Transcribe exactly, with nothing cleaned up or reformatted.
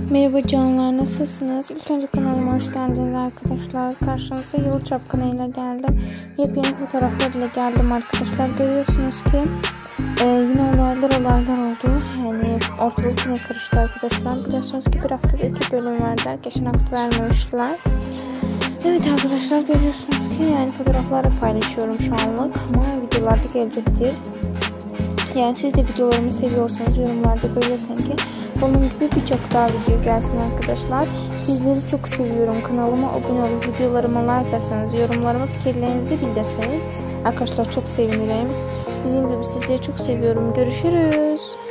Merhaba canlar, nasılsınız? İlk önce kanalıma hoş geldiniz arkadaşlar. Karşınıza Yalı Çapkını ile geldim. Yepyeni fotoğraflar ile geldim arkadaşlar. Görüyorsunuz ki e, yine olaylar olaylar oldu. Yani ortalık yine karıştı arkadaşlar. Biliyorsunuz ki bir haftada iki bölüm vardı. Geçen hafta vermemiştiler. Evet arkadaşlar, görüyorsunuz ki yani fotoğrafları paylaşıyorum şu anlık. Ama videolarda gelecektir. Yani siz de videolarımı seviyorsanız yorumlarda belirtin ki bunun gibi birçok daha video gelsin arkadaşlar. Sizleri çok seviyorum. Kanalıma abone olup videolarıma like atsanız, yorumlarıma fikirlerinizi bildirseniz arkadaşlar çok sevinirim. Dediğim gibi sizleri çok seviyorum. Görüşürüz.